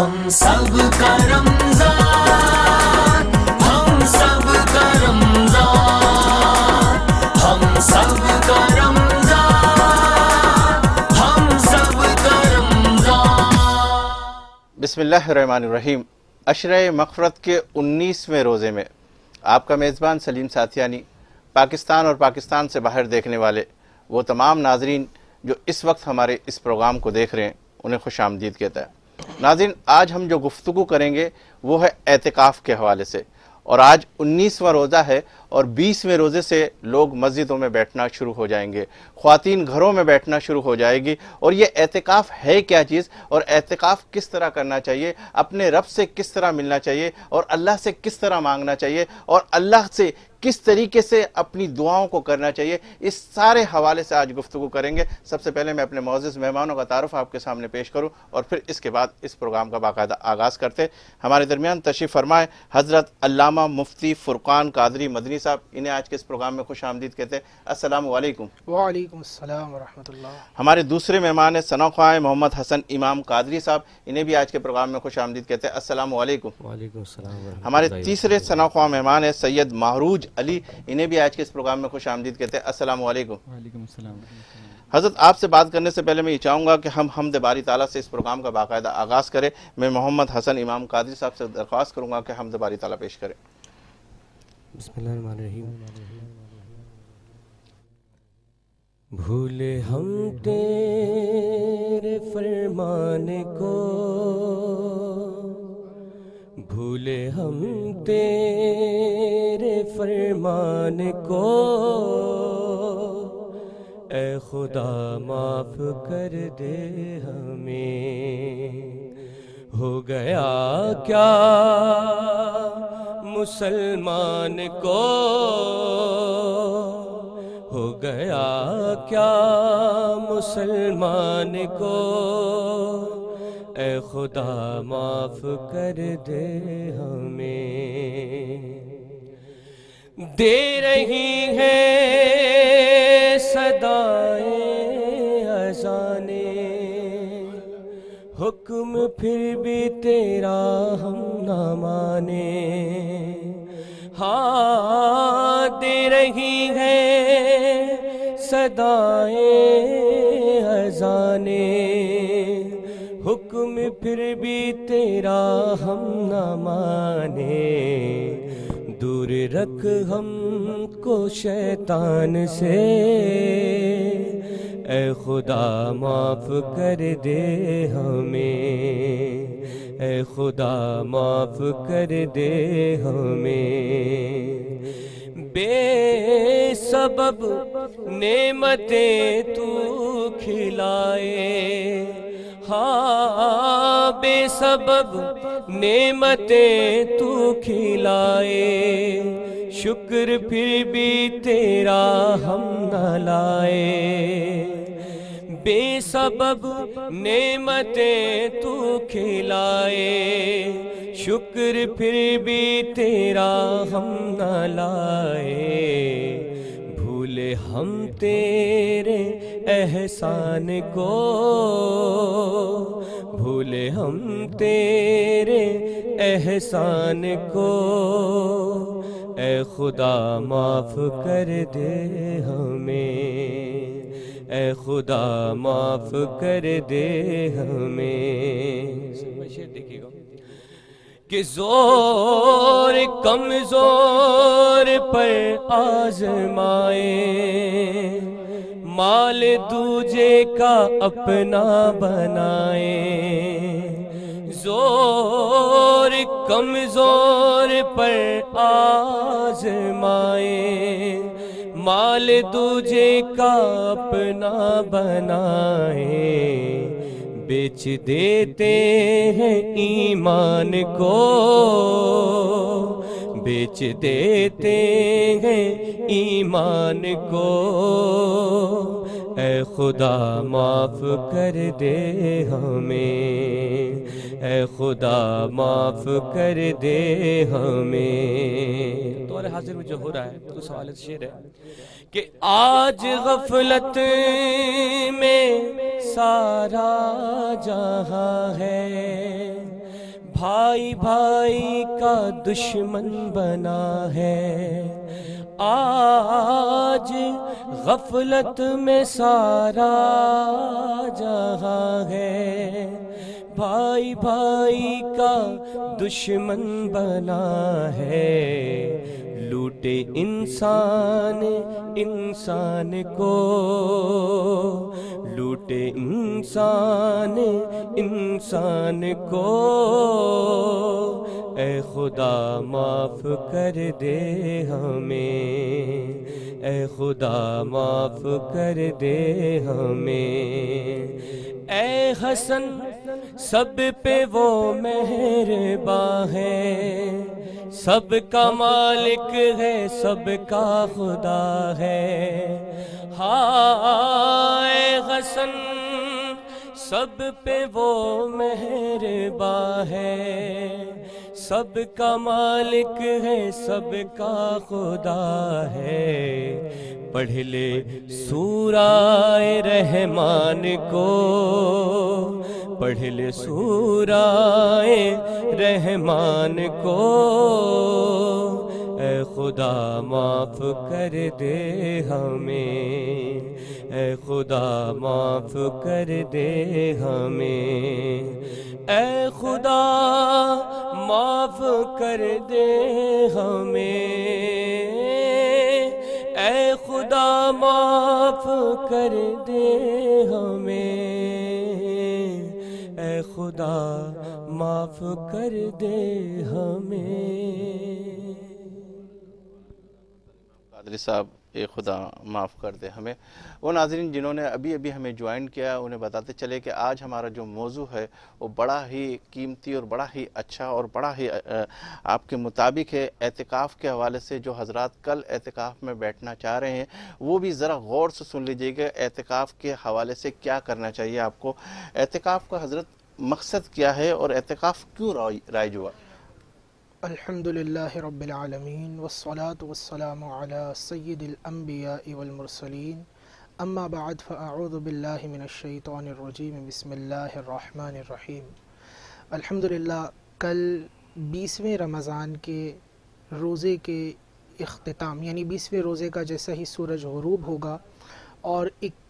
ہم سب کا رمضان، ہم سب کا رمضان، ہم سب کا رمضان، ہم سب کا رمضان۔ بسم اللہ الرحمن الرحیم۔ عشرہ مغفرت کے 19ویں روزے میں آپ کا میزبان سلیم ساتھیانی، پاکستان اور پاکستان سے باہر دیکھنے والے وہ تمام ناظرین جو اس وقت ہمارے اس پروگرام کو دیکھ رہے ہیں انہیں خوش آمدید کہتا ہے۔ ناظرین، آج ہم جو گفتگو کریں گے وہ ہے اعتکاف کے حوالے سے، اور آج 19واں روزہ ہے اور 20ویں روزے سے لوگ مسجدوں میں بیٹھنا شروع ہو جائیں گے، خواتین گھروں میں بیٹھنا شروع ہو جائے گی۔ اور یہ اعتکاف ہے کیا چیز، اور اعتکاف کس طرح کرنا چاہیے، اپنے رب سے کس طرح ملنا چاہیے، اور اللہ سے کس طرح مانگنا چاہیے، اور اللہ سے کس طریقے سے اپنی دعاؤں کو کرنا چاہیے، اس سارے حوالے سے آج گفتگو کریں گے۔ سب سے پہلے میں اپنے معزز مہمانوں کا تعارف آپ کے سامنے پیش کروں اور پھر اس کے بعد اس پروگرام کا باقاعدہ آغاز کرتے۔ ہمارے درمیان تشریف فرمائے حضرت علامہ مفتی فرقان قادری مدنی صاحب، انہیں آج کے اس پروگرام میں خوش آمدید کہتے ہیں۔ السلام علیکم۔ وعلیکم السلام ورحمۃ اللہ۔ ہمارے دوسرے مہمان ہیں ثنا خواہ محمد حسن امام قادری صاحب، انہیں بھی آج کے پروگرام میں خوش آمدید کہتے ہیں۔ السلام علیکم۔ وعلیکم السلام ورحمۃ اللہ۔ ہمارے تیسرے ثنا خواہ مہمان ہیں سید مہروج علی، انہیں بھی آج کے اس پروگرام میں خوش آمدید کہتے ہیں۔ السلام علیکم۔ وعلیکم السلام۔ حضرت، آپ سے بات کرنے سے پہلے میں یہ چاہوں گا کہ ہم حمد باری تعالیٰ سے اس پروگرام کا باقاعدہ آغاز کریں۔ میں محمد حسن امام قادری صاحب سے درخواست کروں گا کہ حمد باری تعالیٰ پیش کریں۔ بسم اللہ الرحمن الرحیم۔ بھولے ہم تیرے فرمان کو، بھولے ہم تیرے فرمان کو، اے خدا معاف کر دے ہمیں۔ ہو گیا کیا مسلمان کو، ہو گیا کیا مسلمان کو، اے خدا معاف کر دے ہمیں۔ دے رہی ہے صدائیں اذانیں، حکم پھر بھی تیرا ہم نہ مانے۔ ہاں دے رہی ہے صدائیں اذانیں، حکم پھر بھی تیرا ہم نہ مانے۔ دور رکھ ہم کو شیطان سے، اے خدا معاف کر دے ہمیں، اے خدا معاف کر دے ہمیں۔ بے سبب نعمتیں تو کھلائے، ہاں بے سبب نعمتیں تو کھلائے، شکر پھر بھی تیرا ہم نہ لائے۔ بے سبب نعمتیں تو کھلائے، شکر پھر بھی تیرا ہم نہ لائے۔ بھولے ہم تیرے احسان کو، بھولے ہم تیرے احسان کو، اے خدا معاف کر دے ہمیں، اے خدا معاف کر دے ہمیں۔ دیکھیے گا کہ زور کمزور پر آزمائے، مال دوجے کا اپنا بنائے۔ زور کمزور پر آزمائے، مال دوجے کا اپنا بنائے۔ بیچ دیتے ہیں ایمان کو، بیچ دیتے ہیں ایمان کو، اے خدا معاف کر دے ہمیں، اے خدا معاف کر دے ہمیں۔ دور حاضر میں جو ہو رہا ہے تو سوال شعر ہے کہ آج غفلت میں سارا جہاں ہے، بھائی بھائی کا دشمن بنا ہے، آج غفلت میں سارا جہاں ہے، بھائی بھائی کا دشمن بنا ہے، لوٹے انسان انسان کو، لوٹے انسان انسان کو، اے خدا معاف کر دے ہمیں، اے خدا معاف کر دے ہمیں، اے حسن سب پہ وہ مہرباں ہے، سب کا مالک ہے، سب کا خدا ہے، ہاں اے حسن سب پہ وہ مہرباں ہے، سب کا مالک ہے، سب کا خدا ہے، پڑھ لے سورہ رحمان کو، پڑھ لے سورہ رحمان کو، اے خدا معاف کر دے ہمیں، اے خدا معاف کر دے ہمیں، اے خدا معاف کر دے ہمیں، اے خدا معاف کر دے ہمیں، اے خدا معاف کر دے ہمیں۔ قادری صاحب اے خدا معاف کر دے ہمیں۔ وہ ناظرین جنہوں نے ابھی ابھی ہمیں جوائن کیا، انہیں بتاتے چلے کہ آج ہمارا جو موضوع ہے وہ بڑا ہی قیمتی اور بڑا ہی اچھا اور بڑا ہی آپ کے مطابق ہے، اعتکاف کے حوالے سے۔ جو حضرات کل اعتکاف میں بیٹھنا چاہ رہے ہیں وہ بھی ذرا غور سے سن لیجئے گا اعتکاف کے حوالے سے کیا کرنا چاہیے آپ کو، اعتکاف کا حضرت مقصد کیا ہے اور اعتکاف کیوں رائج ہوا؟ الحمدللہ رب العالمین والصلاة والسلام علی سید الانبیاء والمرسلین، اما بعد فاعوذ باللہ من الشیطان الرجیم، بسم اللہ الرحمن الرحیم۔ الحمدللہ کل 20ویں رمضان کے روزے کے اختتام، یعنی 20ویں روزے کا جیسا ہی سورج غروب ہوگا اور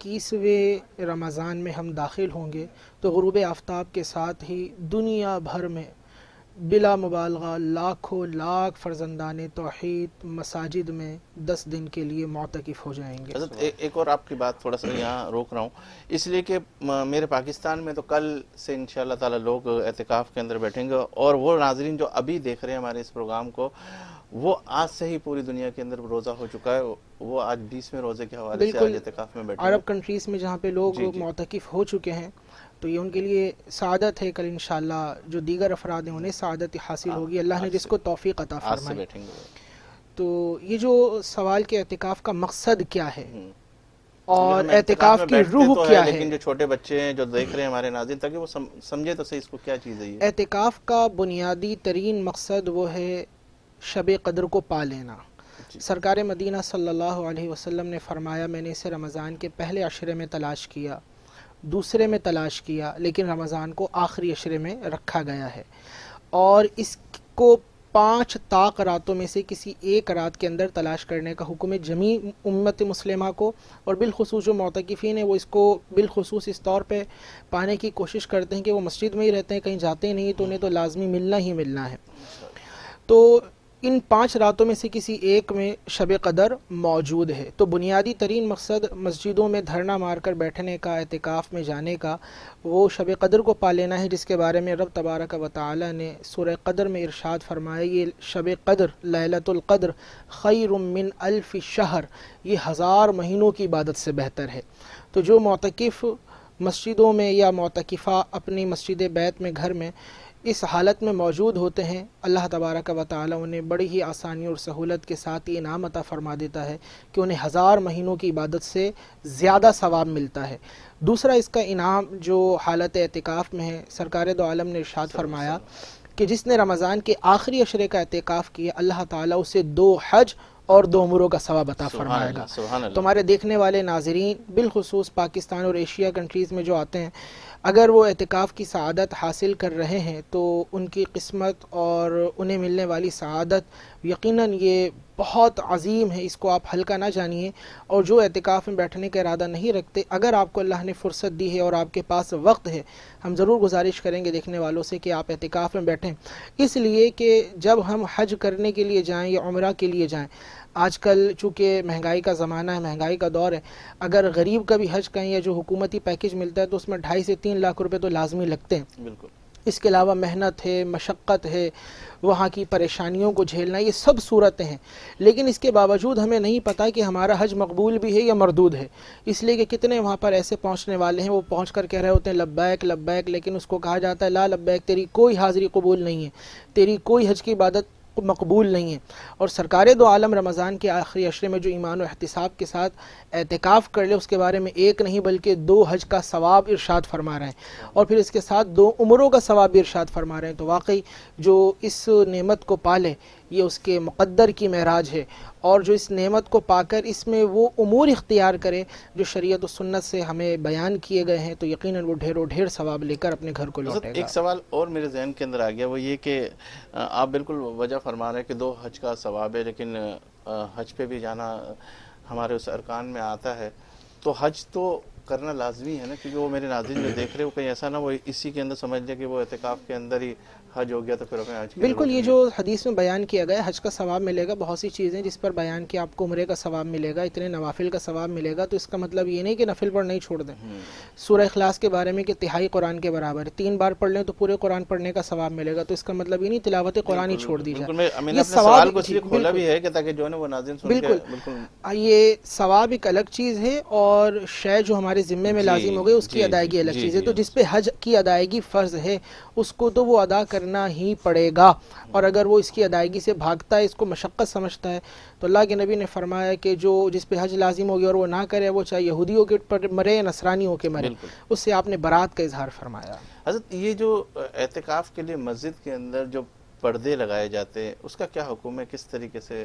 21ویں رمضان میں ہم داخل ہوں گے تو غروب آفتاب کے ساتھ ہی دنیا بھر میں بلا مبالغہ لاکھوں لاکھ فرزندان توحید مساجد میں 10 دن کے لیے معتکف ہو جائیں گے۔ حضرت ایک اور آپ کی بات تھوڑا سا یہاں روک رہا ہوں، اس لیے کہ میرے پاکستان میں تو کل سے انشاءاللہ تعالی لوگ اعتکاف کے اندر بیٹھیں گے، اور وہ ناظرین جو ابھی دیکھ رہے ہیں ہمارے اس پروگرام کو، وہ آج سے ہی پوری دنیا کے اندر روزہ ہو چکا ہے، وہ آج 20ویں روزے کے حوالے سے آج اعتکاف میں بیٹھے ہیں۔ عرب کنٹریز میں جہاں پہ لوگ معتکف ہو چکے ہیں تو یہ ان کے لیے سعادت ہے، کل انشاءاللہ جو دیگر افراد ہیں انہیں سعادت حاصل ہوگی، اللہ نے جس کو توفیق عطا فرمائے۔ تو یہ جو سوال کہ اعتکاف کا مقصد کیا ہے اور اعتکاف کی روح کیا ہے، لیکن جو چھوٹے بچے ہیں جو دیکھ رہے ہیں ہمارے ناظرین، تاکہ وہ سمجھے تو صحیح اس کو کیا چیز ہے یہ۔ اعتکاف کا بنیادی ترین مقصد وہ ہے شب قدر کو پا لینا۔ سرکار مدینہ صلی اللہ علیہ وسلم نے فرمایا، میں نے اسے رمضان کے پہلے عشرے میں تلاش کیا، دوسرے میں تلاش کیا، لیکن رمضان کو آخری عشرے میں رکھا گیا ہے، اور اس کو 5 طاق راتوں میں سے کسی ایک رات کے اندر تلاش کرنے کا حکم ہے جمیع امت مسلمہ کو، اور بالخصوص جو معتکفین ہیں وہ اس کو بالخصوص اس طور پہ پانے کی کوشش کرتے ہیں کہ وہ مسجد میں ہی رہتے ہیں، کہیں جاتے نہیں، تو انہیں تو لازمی ملنا ہی ملنا ہے۔ تو ان 5 راتوں میں سے کسی ایک میں شب قدر موجود ہے، تو بنیادی ترین مقصد مسجدوں میں دھرنا مار کر بیٹھنے کا، اعتکاف میں جانے کا، وہ شب قدر کو پا لینا ہے، جس کے بارے میں رب تبارک و تعالی نے سورہ قدر میں ارشاد فرمایا، یہ شب قدر لیلۃ القدر خیر من 1000 شہر، یہ 1000 مہینوں کی عبادت سے بہتر ہے۔ تو جو معتکف مسجدوں میں یا معتکفہ اپنی مسجد بیت میں گھر میں اس حالت میں موجود ہوتے ہیں، اللہ تبارک و تعالی انہیں بڑی ہی آسانی اور سہولت کے ساتھ یہ انعام عطا فرما دیتا ہے کہ انہیں 1000 مہینوں کی عبادت سے زیادہ ثواب ملتا ہے۔ دوسرا اس کا انعام جو حالت اعتکاف میں ہے، سرکار دو عالم نے ارشاد فرمایا کہ جس نے رمضان کے آخری عشرے کا اعتکاف کیا، اللہ تعالیٰ اسے 2 حج اور 2 عمروں کا ثواب عطا فرمائے گا۔ تو ہمارے دیکھنے والے ناظرین بالخصوص پاکستان اور ایشیا کنٹریز میں جو آتے ہیں، اگر وہ اعتکاف کی سعادت حاصل کر رہے ہیں تو ان کی قسمت اور انہیں ملنے والی سعادت یقیناً یہ بہت عظیم ہے، اس کو آپ ہلکا نہ جانیے۔ اور جو اعتکاف میں بیٹھنے کا ارادہ نہیں رکھتے، اگر آپ کو اللہ نے فرصت دی ہے اور آپ کے پاس وقت ہے، ہم ضرور گزارش کریں گے دیکھنے والوں سے کہ آپ اعتکاف میں بیٹھیں، اس لیے کہ جب ہم حج کرنے کے لیے جائیں یا عمرہ کے لیے جائیں، آج کل چونکہ مہنگائی کا زمانہ ہے، مہنگائی کا دور ہے، اگر غریب کا بھی حج کہیں یا جو حکومتی پیکج ملتا ہے تو اس میں 2.5 سے 3 لاکھ روپے تو لازمی لگتے ہیں۔ بالکل، اس کے علاوہ محنت ہے، مشقت ہے، وہاں کی پریشانیوں کو جھیلنا، یہ سب صورتیں ہیں، لیکن اس کے باوجود ہمیں نہیں پتہ کہ ہمارا حج مقبول بھی ہے یا مردود ہے، اس لیے کہ کتنے وہاں پر ایسے پہنچنے والے ہیں، وہ پہنچ کر کہہ رہے ہوتے ہیں لبیک لبیک، لیکن اس کو کہا جاتا ہے لا لبیک، تیری کوئی حاضری قبول نہیں ہے، تیری کوئی حج کی عبادت مقبول نہیں ہے۔ اور سرکار دو عالم رمضان کے آخری عشرے میں جو ایمان و احتساب کے ساتھ اعتکاف کر لے، اس کے بارے میں ایک نہیں بلکہ 2 حج کا ثواب ارشاد فرما رہے ہیں، اور پھر اس کے ساتھ 2 عمروں کا ثواب بھی ارشاد فرما رہے ہیں۔ تو واقعی جو اس نعمت کو پالے، یہ اس کے مقدر کی معراج ہے، اور جو اس نعمت کو پا کر اس میں وہ امور اختیار کرے جو شریعت و سنت سے ہمیں بیان کیے گئے ہیں، تو یقیناً وہ ڈھیر و ڈھیر ثواب لے کر اپنے گھر کو لوٹے گا۔ ایک سوال اور میرے ذہن کے اندر آ گیا، وہ یہ کہ آپ بالکل وجہ فرما رہے ہیں کہ 2 حج کا ثواب ہے، لیکن حج پہ بھی جانا ہمارے اس ارکان میں آتا ہے، تو حج تو کرنا لازمی ہے نا، کیونکہ وہ میرے ناظرین جو دیکھ رہے ہو کہیں ایسا نہ وہ اسی کے اندر سمجھ لے کہ وہ اعتکاف کے اندر ہی حج ہو گیا تو پھر ہمیں حج کی بالکل، یہ ضرورت جو حدیث میں بیان کیا گیا ہے حج کا ثواب ملے گا، بہت سی چیزیں جس پر بیان کیا، آپ کو عمرے کا ثواب ملے گا، اتنے نوافل کا ثواب ملے گا، تو اس کا مطلب یہ نہیں کہ نفل پر نہیں چھوڑ دیں۔ سورہ اخلاص کے بارے میں کہ تہائی قرآن کے برابر ہے، 3 بار پڑھ لیں تو پورے قرآن پڑھنے کا ثواب ملے گا، تو اس کا مطلب یہ نہیں تلاوت قرآن ہی چھوڑ دی بالکل، جائے۔ میں نے یہ اپنے سوال کو اس لیے کھولا بھی ہے کہ تاکہ جو ہے نا وہ ناظرین سن کے بالکل یہ ثواب ایک الگ چیز ہے، اور شے جو ہمارے ذمے میں لازم ہو گئی اس کی ادائیگی الگ چیز ہے۔ تو جس پہ حج کی ادائیگی فرض ہے اس کو تو وہ ادا کرنا ہی پڑے گا، اور اگر وہ اس کی ادائیگی سے بھاگتا ہے، اس کو مشقت سمجھتا ہے، تو اللہ کے نبی نے فرمایا کہ جو جس پہ حج لازم ہوگی اور وہ نہ کرے، وہ چاہے یہودیوں کے مرے یا نصرانیوں کے مرے، اس سے آپ نے برات کا اظہار فرمایا۔ حضرت یہ جو اعتکاف کے لیے مسجد کے اندر جو پردے لگائے جاتے ہیں اس کا کیا حکم ہے، کس طریقے سے؟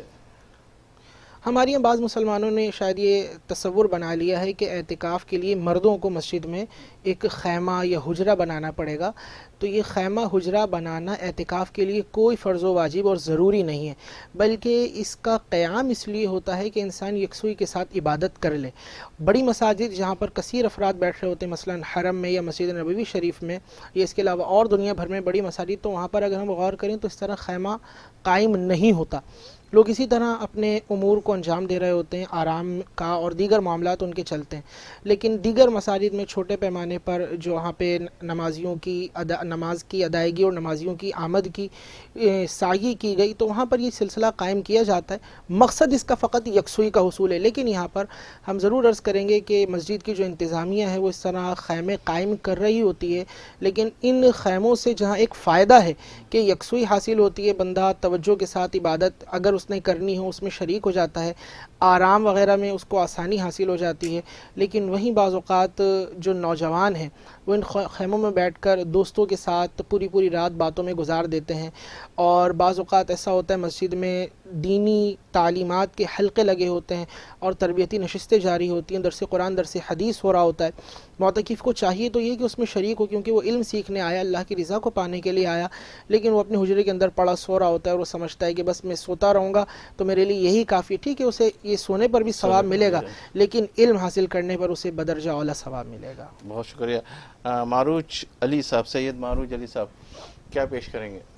ہمارے یہاں بعض مسلمانوں نے شاید یہ تصور بنا لیا ہے کہ اعتکاف کے لیے مردوں کو مسجد میں ایک خیمہ یا حجرہ بنانا پڑے گا، تو یہ خیمہ حجرہ بنانا اعتکاف کے لیے کوئی فرض و واجب اور ضروری نہیں ہے، بلکہ اس کا قیام اس لیے ہوتا ہے کہ انسان یکسوئی کے ساتھ عبادت کر لے۔ بڑی مساجد جہاں پر کثیر افراد بیٹھ رہے ہوتے ہیں، مثلا حرم میں یا مسجد نبوی شریف میں، یا اس کے علاوہ اور دنیا بھر میں بڑی مساجد، تو وہاں پر اگر ہم غور کریں تو اس طرح خیمہ قائم نہیں ہوتا۔ لوگ اسی طرح اپنے امور کو انجام دے رہے ہوتے ہیں، آرام کا اور دیگر معاملات ان کے چلتے ہیں، لیکن دیگر مساجد میں چھوٹے پیمانے پر جو وہاں پہ نمازیوں کی نماز کی ادائیگی اور نمازیوں کی آمد کی سعی کی گئی، تو وہاں پر یہ سلسلہ قائم کیا جاتا ہے۔ مقصد اس کا فقط یکسوئی کا حصول ہے، لیکن یہاں پر ہم ضرور عرض کریں گے کہ مسجد کی جو انتظامیہ ہے وہ اس طرح خیمے قائم کر رہی ہوتی ہے، لیکن ان خیموں سے جہاں ایک فائدہ ہے کہ یکسوئی حاصل ہوتی ہے، بندہ توجہ کے ساتھ عبادت اگر اس نے کرنی ہو اس میں شریک ہو جاتا ہے، آرام وغیرہ میں اس کو آسانی حاصل ہو جاتی ہے، لیکن وہیں بعض اوقات جو نوجوان ہیں وہ ان خیموں میں بیٹھ کر دوستوں کے ساتھ پوری رات باتوں میں گزار دیتے ہیں، اور بعض اوقات ایسا ہوتا ہے مسجد میں دینی تعلیمات کے حلقے لگے ہوتے ہیں اور تربیتی نشستیں جاری ہوتی ہیں، درس قرآن درس حدیث ہو رہا ہوتا ہے۔ معتکف کو چاہیے تو یہ کہ اس میں شریک ہو، کیونکہ وہ علم سیکھنے آیا، اللہ کی رضا کو پانے کے لیے آیا، لیکن وہ اپنے حجرے کے اندر پڑا سو رہا ہوتا ہے اور وہ سمجھتا ہے کہ بس میں سوتا رہوں گا تو میرے لیے یہی کافی ہے۔ ٹھیک ہے، اسے یہ سونے پر بھی ثواب ملے گا، لیکن علم حاصل کرنے پر اسے بدرجہ اولا ثواب ملے گا۔ بہت شکریہ۔ معروج علی صاحب، سید معروج علی صاحب کیا پیش کریں گے؟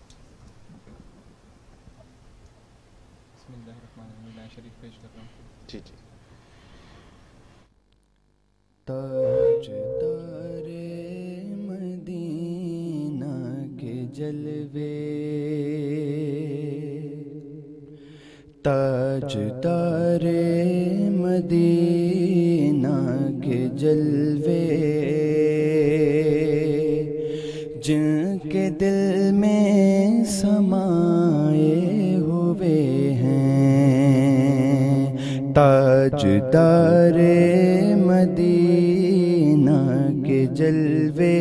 بسم اللہ الرحمن الرحیم، میں شریف پیش کر رہا ہوں۔ جی جی۔ تاجدار مدینہ کے جلوے، تاجدار مدینہ کے جلوے، جن کے دل میں سمائے ہوئے ہیں، تاجدار مدینہ کے جلوے،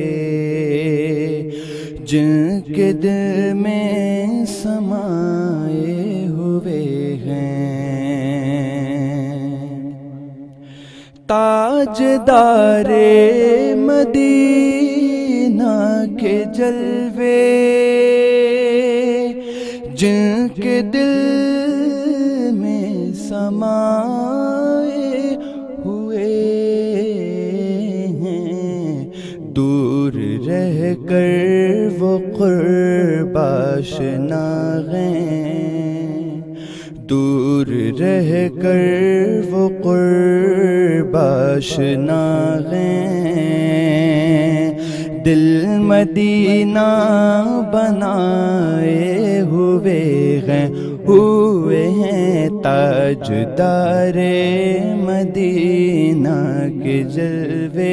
جن کے دل میں سمائے ہوئے ہیں، تاجدار مدینہ کے جلوے جن کے دل میں سمائے ہوئے ہیں، دور رہ کر وہ قرب آشنا ہیں، دور رہ کر وہ قرب آشنا ہیں، دل مدینہ بنائے ہوئے ہیں، تاجدار مدینہ کے جلوے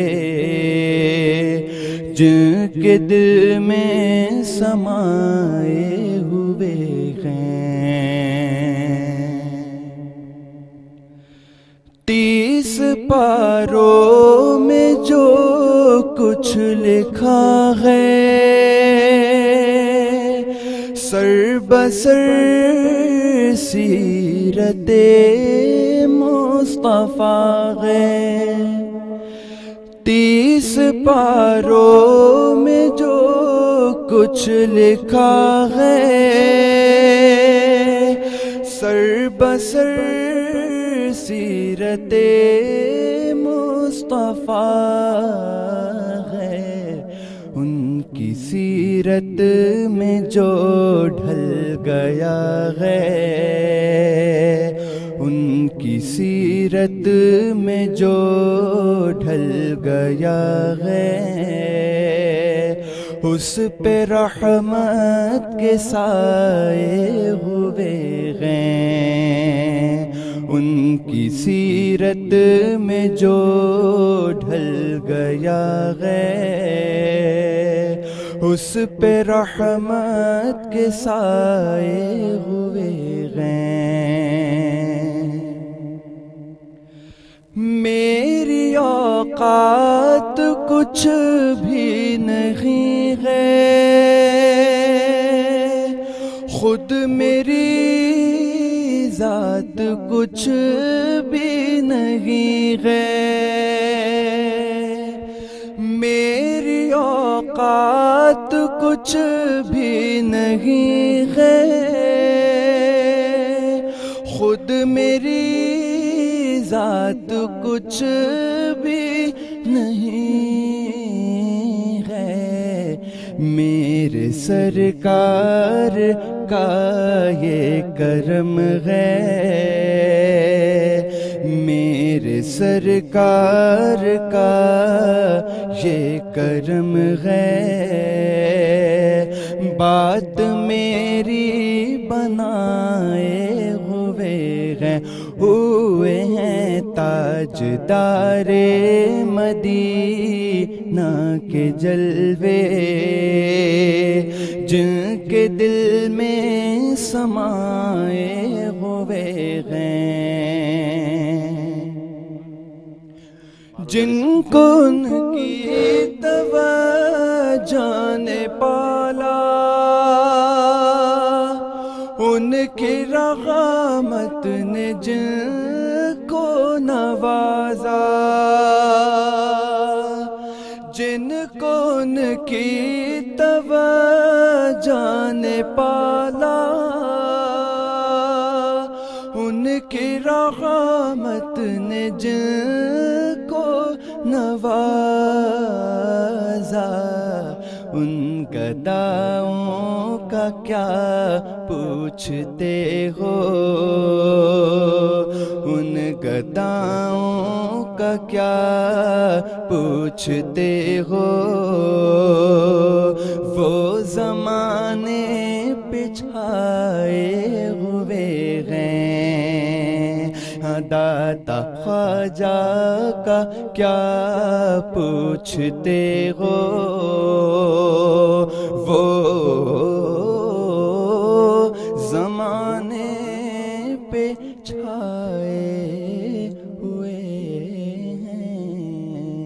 جن کے دل میں سمائے ہوئے ہیں۔ 30 پاروں میں جو کچھ لکھا ہے سر بسر سیرت مصطفیٰ ہے، 30 پاروں میں جو کچھ لکھا ہے سر بسر سیرت مصطفیٰ ہے، ان کی سیرت میں جو ڈھل گیا ہے، ان کی سیرت میں جو ڈھل گیا ہے، اس پہ رحمت کے سائے ہوئے ہیں، ان کی سیرت میں جو ڈھل گیا ہے، اس پہ رحمت کے سائے ہوئے ہیں۔ میری اوقات کچھ بھی نہیں ہے، خود میری ذات کچھ بھی نہیں ہے، میری اوقات کچھ بھی نہیں ہے، خود میری ذات کچھ بھی نہیں ہے، میرے سرکار کا یہ کرم ہے، میرے سرکار کا یہ کرم ہے، بات میری بنائے ہوئے ہیں، تاجدار مدینہ کے جلوے جن کے دل میں سمائے ہوئے ہیں، جن کو ان کی توجہ نے پالا، ان کی رحمت نے جن کو نوازا، جن کو ان کی توجہ نے پالا، ان کی رحمت نے جن کو نوازا، ان گداؤں کا کیا پوچھتے ہو، ان گداؤں کا کیا پوچھتے ہو، وہ زمانے پچھائے ہوئے ہیں، داتا خواجہ کا کیا پوچھتے ہو، وہ زمانے پہ چھائے ہوئے ہیں۔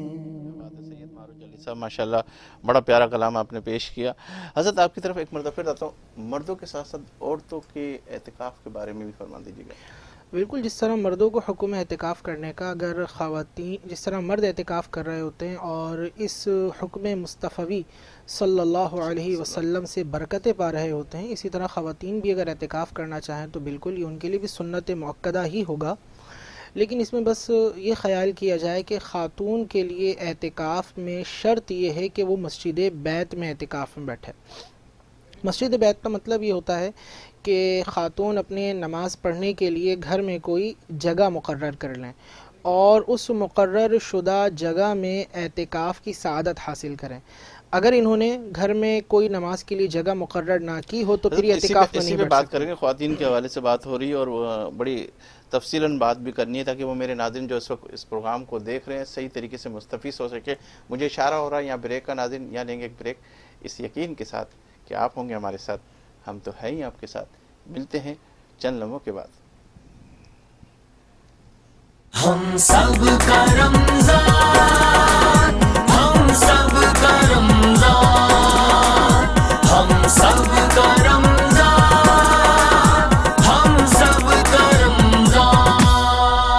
ماشاءاللہ بڑا پیارا کلام آپ نے پیش کیا۔ حضرت آپ کی طرف ایک مرتبہ پھر آتا ہوں، مردوں کے ساتھ ساتھ عورتوں کے اعتکاف کے بارے میں بھی فرما دیجیے گا۔ بالکل جس طرح مردوں کو حکم ہے اعتکاف کرنے کا، اگر خواتین جس طرح مرد اعتکاف کر رہے ہوتے ہیں اور اس حکم مصطفی صلی اللہ علیہ وسلم سے برکتیں پا رہے ہوتے ہیں، اسی طرح خواتین بھی اگر اعتکاف کرنا چاہیں تو بالکل یہ ان کے لیے بھی سنت مؤکدہ ہی ہوگا. لیکن اس میں بس یہ خیال کیا جائے کہ خاتون کے لیے اعتکاف میں شرط یہ ہے کہ وہ مسجد بیت میں اعتکاف میں بیٹھے. مسجد بیت کا مطلب یہ ہوتا ہے کہ خاتون اپنے نماز پڑھنے کے لیے گھر میں کوئی جگہ مقرر کر لیں اور اس مقرر شدہ جگہ میں اعتکاف کی سعادت حاصل کریں. اگر انہوں نے گھر میں کوئی نماز کے لیے جگہ مقرر نہ کی ہو تو پھر یہ اعتکاف میں نہیں بیٹھ بات سکتے. کریں گے. خواتین کے حوالے سے بات ہو رہی ہے اور بڑی تفصیلاً بات بھی کرنی ہے تاکہ وہ میرے ناظرین جو اس وقت اس پروگرام کو دیکھ رہے ہیں صحیح طریقے سے مستفیض ہو سکے. مجھے اشارہ ہو رہا ہے یہاں بریک کا. ناظرین یہاں لیں گے ایک بریک اس یقین کے ساتھ کہ آپ ہوں گے ہمارے ساتھ، ہم تو ہیں ہی آپ کے ساتھ. ملتے ہیں چند لمحوں کے بعد. ہم سب کا رمضان، ہم سب کا رمضان، ہم سب کا